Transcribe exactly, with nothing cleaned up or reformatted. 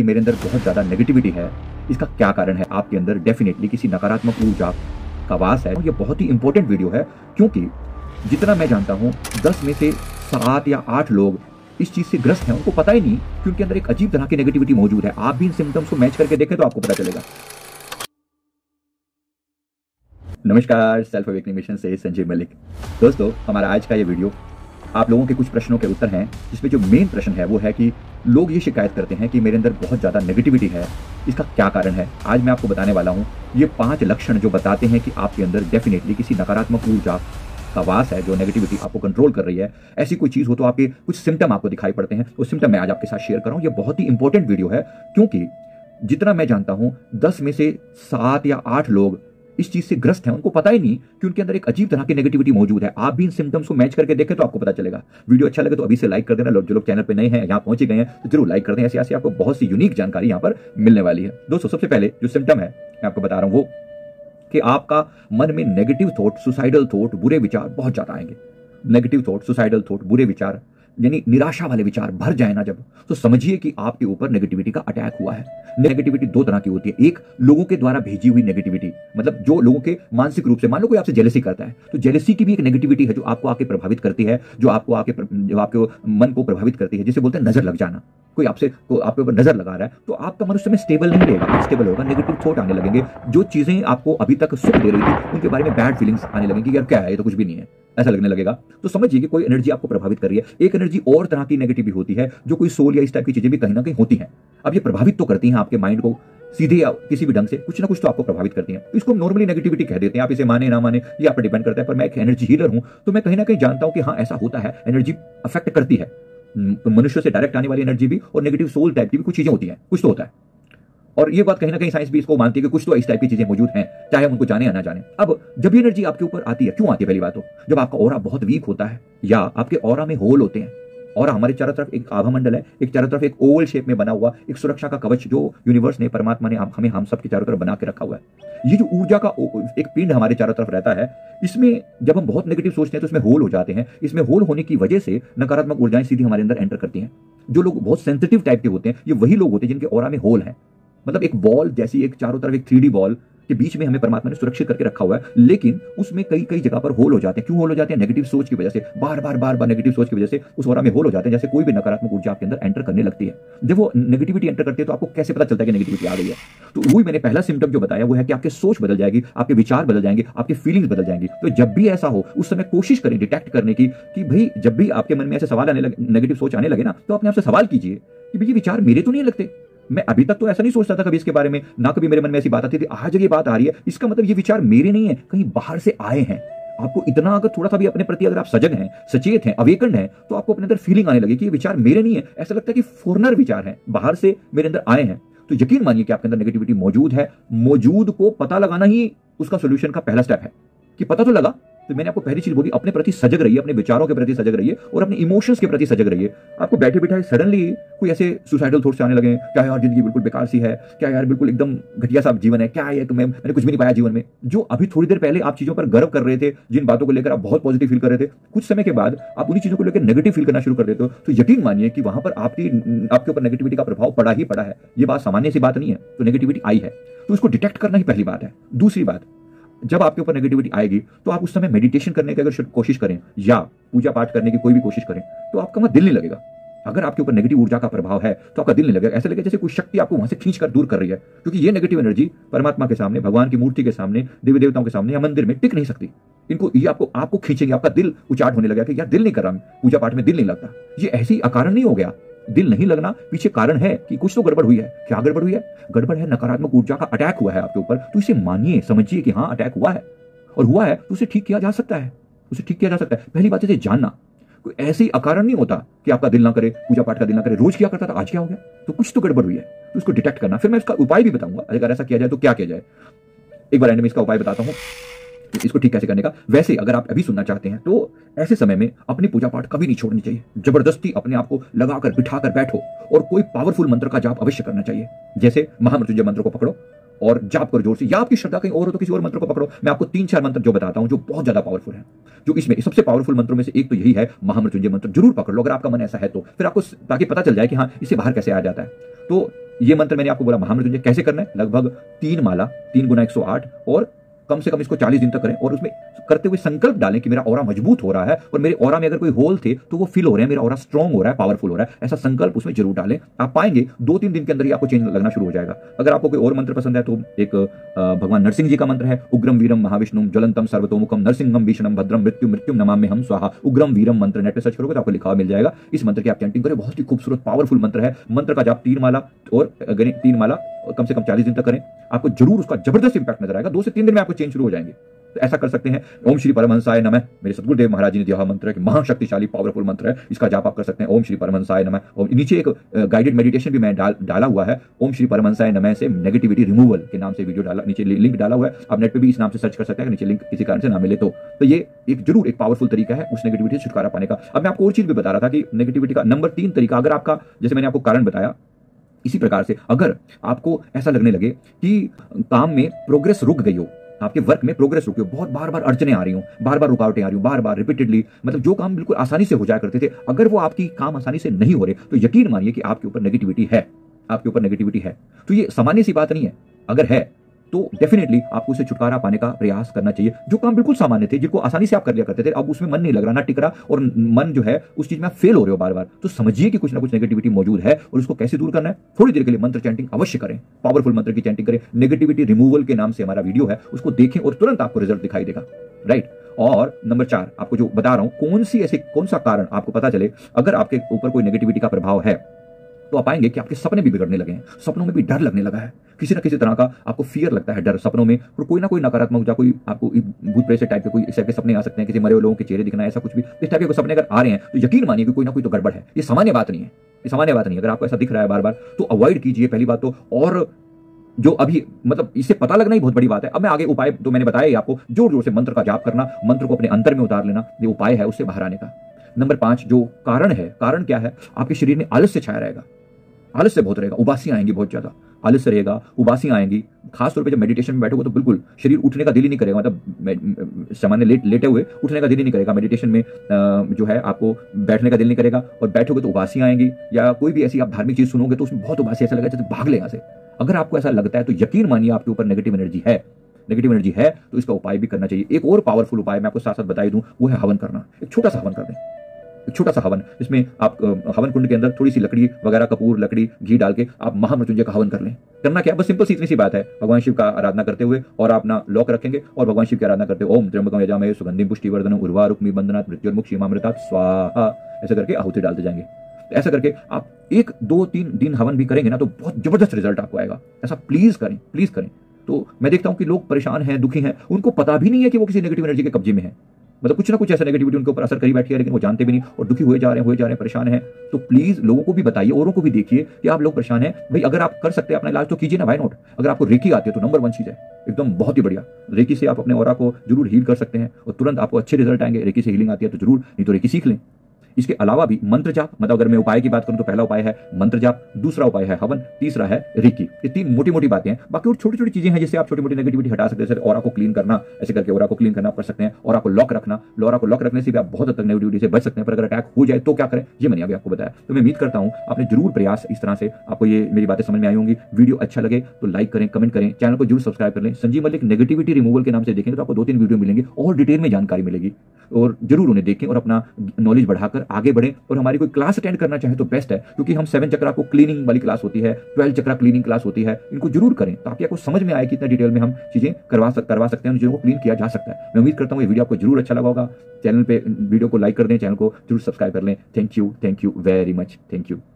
मेरे अंदर बहुत ज़्यादा नेगेटिविटी है, इसका क्या कारण है? आपके अंदर डेफिनेटली किसी नकारात्मक ऊर्जा का वास है। और ये बहुत ही इंपॉर्टेंट वीडियो है, क्योंकि जितना मैं जानता हूँ दस में से सात या आठ लोग इस चीज़ से ग्रस्त हैं। उनको पता ही नहीं कि उनके अंदर एक अजीब तरह की नेगेटिविटी मौजूद है। आप भी इन सिम्टम्स को मैच करके देखें तो आपको पता चलेगा। नमस्कार, सेल्फ अवेकनिंग मिशन से संजीव मलिक। दोस्तों, हमारा आज का ये वीडियो आप लोगों के कुछ प्रश्नों के उत्तर हैं, जिसमें जो मेन प्रश्न है वो है कि लोग ये शिकायत करते हैं कि मेरे अंदर बहुत ज़्यादा नेगेटिविटी है, इसका क्या कारण है? आज मैं आपको बताने वाला हूँ ये पांच लक्षण जो बताते हैं कि आपके अंदर डेफिनेटली किसी नकारात्मक ऊर्जा का वास है, जो नेगेटिविटी आपको कंट्रोल कर रही है। ऐसी कोई चीज़ हो तो आपके कुछ सिम्टम आपको दिखाई पड़ते हैं। वो सिम्टम मैं आज आपके साथ शेयर कर रहा हूँ। ये बहुत ही इंपॉर्टेंट वीडियो है, क्योंकि जितना मैं जानता हूँ दस में से सात या आठ लोग इस चीज से ग्रस्त हैं। उनको पता ही नहीं कि उनके अंदर एक अजीब तरह की नेगेटिविटी मौजूद है। आप भी इन सिम्टम्स को मैच करके देखें तो आपको पता चलेगा। वीडियो अच्छा लगे तो अभी से लाइक कर देना। जो लोग चैनल पे नए हैं, यहाँ पहुंचे गए हैं, तो जरूर लाइक कर दें। ऐसी ऐसी आपको बहुत सी यूनिक जानकारी यहाँ पर मिलने वाली है। दोस्तों, सबसे पहले जो सिम्टम है मैं आपको बता रहा हूँ वो कि आपका मन में नेगेटिव थॉट, सुसाइडल थॉट, बुरे विचार बहुत ज्यादा आएंगे। नेगेटिव थॉट, सुसाइडल थॉट, बुरे विचार यानी निराशा वाले विचार भर जाए ना जब, तो समझिए कि आपके ऊपर नेगेटिविटी का अटैक हुआ है। नेगेटिविटी दो तरह की होती है। एक, लोगों के द्वारा भेजी हुई नेगेटिविटी, मतलब जो लोगों के मानसिक रूप से, मान लो कोई आपसे जेलसी करता है, तो जेलसी की भी एक नेगेटिविटी है जो आपको आके प्रभावित करती है, जो आपको आके जो आपके मन को प्रभावित करती है, जिसे बोलते हैं नजर लग जाना। कोई आपसे को आपके ऊपर नजर लगा रहा है तो आपका मन उस समय स्टेबल नहीं रहेगा, स्टेबल होगा। नेगेटिव थॉट आने लगेंगे। जो चीजें आपको अभी तक सुख दे रही थी उनके बारे में बैड फीलिंग्स आने लगेंगी। यार क्या है, ये तो कुछ भी नहीं है, ऐसा लगने लगेगा। तो समझिए कि कोई एनर्जी आपको प्रभावित कर रही है। एक एनर्जी और तरह की नेगेटिव होती है, जो कोई सोल या इस टाइप की चीजें भी कहीं ना कहीं होती हैं। अब ये प्रभावित तो करती हैं आपके माइंड को, सीधे या किसी भी ढंग से कुछ ना कुछ तो आपको प्रभावित करती हैं। तो इसको नॉर्मली नेगेटिविटी कह देते हैं। आप इसे माने ना माने ये आप पर डिपेंड करता है। पर मैं एक एनर्जी हीलर हूं, तो मैं कहीं ना कहीं जानता हूं कि हाँ, ऐसा होता है। एनर्जी अफेक्ट करती है। मनुष्य से डायरेक्ट आने वाली एनर्जी भी और नेगेटिव सोल टाइप की भी कुछ चीजें होती हैं, कुछ तो होता है। और ये बात कहीं ना कहीं साइंस भी इसको मानती है कि कुछ तो इस टाइप की चीजें मौजूद हैं, चाहे हम उनको जाने या ना जाने। अब जब ये एनर्जी आपके ऊपर आती है, क्यों आती है? पहली बात तो जब आपका ऑरा बहुत वीक होता है या आपके ऑरा में होल होते हैं। और हमारे चारों तरफ एक आभा मंडल है, एक चारों तरफ एक ओवल शेप में बना हुआ एक सुरक्षा का कवच जो यूनिवर्स ने, परमात्मा ने हमें हम सब के चारों तरफ बना के रखा हुआ है। ये जो ऊर्जा का एक पिंड हमारे चारों तरफ रहता है, इसमें जब हम बहुत नेगेटिव सोचते हैं तो इसमें होल हो जाते हैं। इसमें होल होने की वजह से नकारात्मक ऊर्जाएं सीधी हमारे अंदर एंटर करती हैं। जो लोग बहुत सेंसिटिव टाइप के होते हैं, ये वही लोग होते हैं जिनके ऑरा में होल है। मतलब एक बॉल जैसी, एक चारों तरफ एक थ्री डी बॉल के बीच में हमें परमात्मा ने सुरक्षित करके रखा हुआ है, लेकिन उसमें कई कई जगह पर होल हो जाते हैं। क्यों होल हो जाते हैं? नेगेटिव सोच की वजह से। बार बार बार बार नेगेटिव सोच की वजह से उस ऑरा में होल हो जाते हैं। जैसे कोई भी नकारात्मक ऊर्जा आपके अंदर एंटर करने लगती है। जब वो नेगेटिविटी एंटर करती है तो आपको कैसे पता चलता है कि नेगेटिविटी आ गई है? तो वही मैंने पहला सिम्टम जो बताया वो है कि आपकी सोच बदल जाएगी, आपके विचार बदल जाएंगे, आपकी फीलिंग्स बदल जाएंगी। तो जब भी ऐसा हो उस समय कोशिश करें डिटेक्ट करने की कि भाई जब भी आपके मन में ऐसे सवाल आने लगे, नेगेटिव सोच आने लगे ना, तो अपने आप से सवाल कीजिए कि भाई ये विचार मेरे तो नहीं लगते। मैं अभी तक तो ऐसा नहीं सोचता था कभी इसके बारे में, ना कभी मेरे मन में ऐसी बात आती थी। आज जब ये बात आ रही है, इसका मतलब ये विचार मेरे नहीं है, कहीं बाहर से आए हैं। आपको इतना अगर थोड़ा सा भी अपने प्रति अगर आप सजग हैं, सचेत हैं, अवेकन्ड हैं, तो आपको अपने अंदर फीलिंग आने लगी कि ये विचार मेरे नहीं है। ऐसा लगता है कि फॉरेनर विचार हैं, बाहर से मेरे अंदर आए हैं। तो यकीन मानिए कि आपके अंदर नेगेटिविटी मौजूद है। मौजूद को पता लगाना ही उसका सोल्यूशन का पहला स्टेप है। कि पता तो लगा, तो मैंने आपको पहली चीज बोली, अपने प्रति सजग रहिए, अपने विचारों के प्रति सजग रहिए और अपने इमोशंस के प्रति सजग रहिए। आपको बैठे बैठे सडनली कोई ऐसे सुसाइडल थॉट्स आने लगे, क्या यार जिंदगी बिल्कुल बेकार सी है, क्या यार बिल्कुल एकदम घटिया सा जीवन है, क्या है, मैं मैंने कुछ भी नहीं पाया जीवन में। जो अभी थोड़ी देर पहले आप चीजों पर गर्व कर रहे थे, जिन बातों को लेकर आप बहुत पॉजिटिव फील कर रहे थे, कुछ समय के बाद आप उन्हीं चीजों को लेकर नेगेटिव फील करना शुरू कर देते हो, तो यकीन मानिए कि वहां पर आपकी आपके ऊपर नेगेटिविटी का प्रभाव पड़ा ही पड़ा है। ये बात सामान्य सी बात नहीं है। तो नेगेटिविटी आई है तो उसको डिटेक्ट करना ही पहली बात है। दूसरी बात, जब आपके ऊपर नेगेटिविटी आएगी तो आप उस समय मेडिटेशन करने की अगर कोशिश करें या पूजा पाठ करने की कोई भी कोशिश करें तो आपका वहां दिल नहीं लगेगा। अगर आपके ऊपर नेगेटिव ऊर्जा का प्रभाव है तो आपका दिल नहीं लगेगा। ऐसा लगेगा जैसे कोई शक्ति आपको वहां से खींच कर दूर कर रही है, क्योंकि ये नेगेटिव एनर्जी परमात्मा के सामने, भगवान की मूर्ति के सामने, देवी देवताओं के सामने या मंदिर में टिक नहीं सकती। इनको ये आपको आपको खींचेंगे, आपका दिल उचाट होने लगेगा कि यार दिल नहीं कर रहा, पूजा पाठ में दिल नहीं लगता। ये ऐसे ही अकारण नहीं हो गया। दिल नहीं लगना पीछे कारण है कि कुछ तो गड़बड़ हुई है। क्या गड़बड़ हुई है? गड़बड़ है, नकारात्मक ऊर्जा का अटैक हुआ है आपके ऊपर। तो इसे मानिए, समझिए कि हाँ अटैक हुआ है और हुआ है तो उसे ठीक किया जा सकता है, उसे ठीक किया जा सकता है। पहली बात इसे जानना। कोई ऐसे ही अकारण नहीं होता कि आपका दिल ना करे, पूजा पाठ का दिल ना करे, रोज किया करता था आज क्या हो गया, तो कुछ तो गड़बड़ हुई है। तो उसको डिटेक्ट करना। फिर मैं इसका उपाय भी बताऊंगा, अगर ऐसा किया जाए तो क्या किया जाए। एक बार एंड में इसका उपाय बताता हूं इसको ठीक कैसे करने का। वैसे अगर आप अभी सुनना चाहते हैं तो ऐसे समय में अपनी पूजा पाठ कभी नहीं छोड़नी चाहिए। जबरदस्ती अपने आप को लगाकर बिठाकर बैठो और कोई पावरफुल मंत्र का जाप अवश्य करना चाहिए। जैसे महामृत्युंजय मंत्र को पकड़ो और जाप करो जोर से, या आपकी श्रद्धा कहीं और हो तो किसी और मंत्र को पकड़ो। मैं आपको तीन चार मंत्र जो बताता हूं जो बहुत ज्यादा पावरफुल है, जो इसमें सबसे पावरफुल मंत्रों में से एक तो यही है, महामृत्युंजय मंत्र जरूर पकड़ लो अगर आपका मन ऐसा है तो, फिर आपको ताकि पता चल जाए कि हाँ इससे बाहर कैसे आ जाता है। तो ये मंत्र मैंने आपको बोला महामृत्युंजय कैसे करना है, लगभग तीन माला, तीन गुना एक सौ आठ, और कम से कम इसको चालीस दिन तक करें, और उसमें करते हुए संकल्प डालें कि मेरा ऑरा मजबूत हो रहा है और मेरे ऑरा में अगर कोई होल थे तो वो फिल हो रहे हैं, मेरा ऑरा स्ट्रांग हो रहा है, पावरफुल हो रहा है, ऐसा संकल्प उसमें जरूर डालें। आप पाएंगे दो तीन दिन के अंदर ही आपको चेंज लगना शुरू हो जाएगा। अगर आपको कोई और मंत्र पसंद है तो एक भगवान नरसिंह जी का मंत्र है, उग्रम वीरम महाविष्णुम ज्वलंतम सर्वतोमुखम नरसिंहम भीषणम भद्रम मृत्यु मृत्युम नमामि हम स्वाहा उग्रम वीरम मंत्र नेट पे सर्च करोगे तो आपको लिखा मिल जाएगा। इस मंत्र की आप चैंटिंग करें, बहुत ही खूबसूरत पावरफुल मंत्र है। मंत्र का जाप तीन माला और तीन माला कम से कम चालीस दिन तक करें, आपको जरूर उसका जबरदस्त इंपैक्ट नजर आएगा। दो से तीन दिन में आपको चेंज शुरू हो जाएंगे। तो ऐसा कर सकते हैं। ओम श्री परमहंसाय नमः, मेरे सतगुरुदेव महाराज जी ने दिया हुआ मंत्र है कि महाशक्तिशाली पावरफुल मंत्र है, इसका जाप आप कर सकते हैं। ओम श्री परमहंसाय नमः। और नीचे एक गाइडेड मेडिटेशन भी मैं डाल डाला हुआ है, ओम श्री परमहंसाय नमः से नेगेटिविटी रिमूवल के नाम से वीडियो डाला, नीचे लिंक डाला हुआ है, आप नेट पे भी इस नाम से सर्च कर सकते हैं, नीचे लिंक किसी कारण से ना मिले तो। तो ये एक जरूर एक पावरफुल तरीका है उस नेगेटिविटी से छुटकारा पाने का। अब मैं आपको और चीज भी बता रहा था कि नेगेटिविटी का नंबर तीन तरीका, अगर आपका जैसे मैंने आपको कारण बताया, इसी प्रकार से अगर आपको ऐसा लगने लगे कि काम में प्रोग्रेस रुक गई हो, आपके वर्क में प्रोग्रेस रुकी हो, बहुत बार बार अड़चने आ रही हो, बार बार रुकावटें आ रही हो, बार बार रिपीटेडली, मतलब जो काम बिल्कुल आसानी से हो जाया करते थे, अगर वो आपकी काम आसानी से नहीं हो रहे तो यकीन मानिए कि आपके ऊपर नेगेटिविटी है, आपके ऊपर नेगेटिविटी है। तो ये सामान्य सी बात नहीं है, अगर है तो डेफिनेटली आपको उससे छुटकारा पाने का प्रयास करना चाहिए। जो काम बिल्कुल सामान्य थे, जिनको आसानी से आप कर लिया करते थे, अब उसमें मन नहीं लग रहा, ना टिक रहा, और मन जो है उस चीज में आप फेल हो रहे हो बार बार, तो समझिए कि कुछ ना कुछ नेगेटिविटी मौजूद है और उसको कैसे दूर करना है। थोड़ी देर के लिए मंत्र चैंटिंग अवश्य करें, पावरफुल मंत्र की चैंटिंग करें। नेगेटिविटी रिमूवल के नाम से हमारा वीडियो है, उसको देखें और तुरंत आपको रिजल्ट दिखाई देगा, राइट। और नंबर चार, आपको जो बता रहा हूं, कौन सी ऐसी कौन सा कारण आपको पता चले अगर आपके ऊपर कोई नेगेटिविटी का प्रभाव है, तो आप पाएंगे कि आपके सपने भी बिगड़ने लगे हैं, सपनों में भी डर लगने लगा है, किसी ना किसी तरह का आपको फियर लगता है, डर सपनों में, और कोई ना कोई नकारात्मक, कोई आपको भूत प्रेत टाइप के कोई इस टाइप के सपने आ सकते हैं, किसी मरे हुए लोगों के चेहरे दिखना, ऐसा कुछ भी इस टाइप के सपने अगर आ रहे हैं तो यकीन मानिए कि कोई ना कोई तो गड़बड़ है। ये सामान्य बात नहीं है, ये सामान्य बात नहीं है। अगर आपको ऐसा दिख रहा है बार बार तो अवॉइड कीजिए पहली बात तो। और जो अभी मतलब इससे पता लगना ही बहुत बड़ी बात है। अब मैं आगे उपाय तो मैंने बताया ही आपको, जोर जोर से मंत्र का जाप करना, मंत्र को अपने अंतर में उतार लेना, ये उपाय है उससे बाहर आने का। नंबर पांच, जो कारण है, कारण क्या है, आपके शरीर में आलस्य छाया रहेगा, आलस्य बहुत रहेगा, उबासियां आएंगी, बहुत ज्यादा आलस्य रहेगा, उबासियां आएंगी। खासतौर पे जब मेडिटेशन में बैठोगे तो बिल्कुल शरीर उठने का दिल ही नहीं करेगा, मतलब सामान्य लेट लेटे हुए उठने का दिल ही नहीं करेगा। मेडिटेशन में जो है आपको बैठने का दिल नहीं करेगा, और बैठोगे तो उबासियां आएंगी, या कोई भी ऐसी आप धार्मिक चीज सुनोगे तो उसमें बहुत उबासी, ऐसा लगेगा जैसे भाग ले यहाँ से। अगर आपको ऐसा लगता है तो यकीन मानिए आपके ऊपर नेगेटिव एनर्जी है, नेगेटिव एनर्जी है, तो इसका उपाय भी करना चाहिए। एक और पावरफुल उपाय मैं आपको साथ साथ बता दूं, वो है हवन करना। एक छोटा सा हवन कर दें, एक छोटा सा हवन, इसमें आप हवन कुंड के अंदर थोड़ी सी लकड़ी वगैरह, कपूर, लकड़ी, घी डाल के आप महामृत्युंजय का हवन कर लें। करना क्या, बस सिंपल सी इतनी सी बात है, भगवान शिव का आराधना करते हुए, और आप अपना लॉक रखेंगे और भगवान शिव की आराधना करते हुए ओम त्र्यंबकम यजामहे सुगंधिम पुष्टिवर्धनम उर्वारुक्मी बंधनात् मृत्युर्मुक्षीमामृतात् स्वाहा, ऐसा करके आहुति डालते जाएंगे। ऐसा करके आप एक दो तीन दिन हवन भी करेंगे ना तो बहुत जबरदस्त रिजल्ट आपको आएगा। ऐसा प्लीज करें, प्लीज करें। तो मैं देखता हूं कि लोग परेशान हैं, दुखी हैं, उनको पता भी नहीं है कि वो किसी नेगेटिव एनर्जी के कब्जे में है, मतलब कुछ ना कुछ ऐसा नेगेटिविटी उनके ऊपर असर करी बैठी है, लेकिन वो जानते भी नहीं और दुखी हुए जा रहे हैं, हुए जा रहे हैं, परेशान हैं। तो प्लीज लोगों को भी बताइए, औरों को भी देखिए कि आप लोग परेशान हैं भाई, अगर आप कर सकते हैं अपना इलाज तो कीजिए ना, व्हाई नॉट। अगर आपको रेकी आती है तो नंबर वन चीज है, एकदम बहुत ही बढ़िया। रेकी से आप अपने ऑरा को जरूर हील कर सकते हैं और तुरंत आपको अच्छे रिजल्ट आएंगे। रेकी से हीलिंग आती है तो जरूर, नहीं तो रेकी सीख लें। इसके अलावा भी मंत्र जाप, मतलब अगर मैं उपाय की बात करूं तो पहला उपाय है मंत्र जाप, दूसरा उपाय है हवन, तीसरा है रेकी। ये तीन मोटी मोटी बातें हैं, बाकी और छोटी छोटी चीजें हैं जिससे आप छोटी मोटी नेगेटिविटी हटा सकते हैं। जैसे ऑरा को क्लीन करना, ऐसे करके ऑरा को क्लीन करना कर सकते हैं। ऑरा को लॉक रखना, ऑरा को लॉक रखने से भी आप बहुत हद तक नेगेटिविटी से बच सकते हैं। पर अगर अटैक हो जाए तो क्या करें, ये मैंने अभी आपको बताया। तो मैं उम्मीद करता हूं आपने जरूर प्रयास इस तरह से, आपको ये मेरी बातें समझ में आई होंगी। वीडियो अच्छा लगे तो लाइक करें, कमेंट करें, चैनल को जरूर सब्सक्राइब कर लें। संजीव मलिक नेगेटिविटी रिमूवल के नाम से देखेंगे तो आपको दो तीन वीडियो मिलेंगे और डिटेल में जानकारी मिलेगी, और जरूर उन्हें देखें और अपना नॉलेज बढ़ाकर आगे बढ़ें। और हमारी कोई क्लास अटेंड करना चाहे तो बेस्ट है, क्योंकि हम सेवन चक्रा को क्लीनिंग वाली क्लास होती है, ट्वेल्व चक्रा क्लीनिंग क्लास होती है, इनको जरूर करें ताकि आपको समझ में आए कितना डिटेल में हम चीजें करवा सक, करवा सकते हैं, चीजों को क्लीन किया जा सकता है। मैं उम्मीद करता हूं ये वीडियो आपको जरूर अच्छा लगा होगा। चैनल पे वीडियो को लाइक कर दें, चैनल को जरूर सब्सक्राइब कर लें। Thank you, thank you very much, thank you.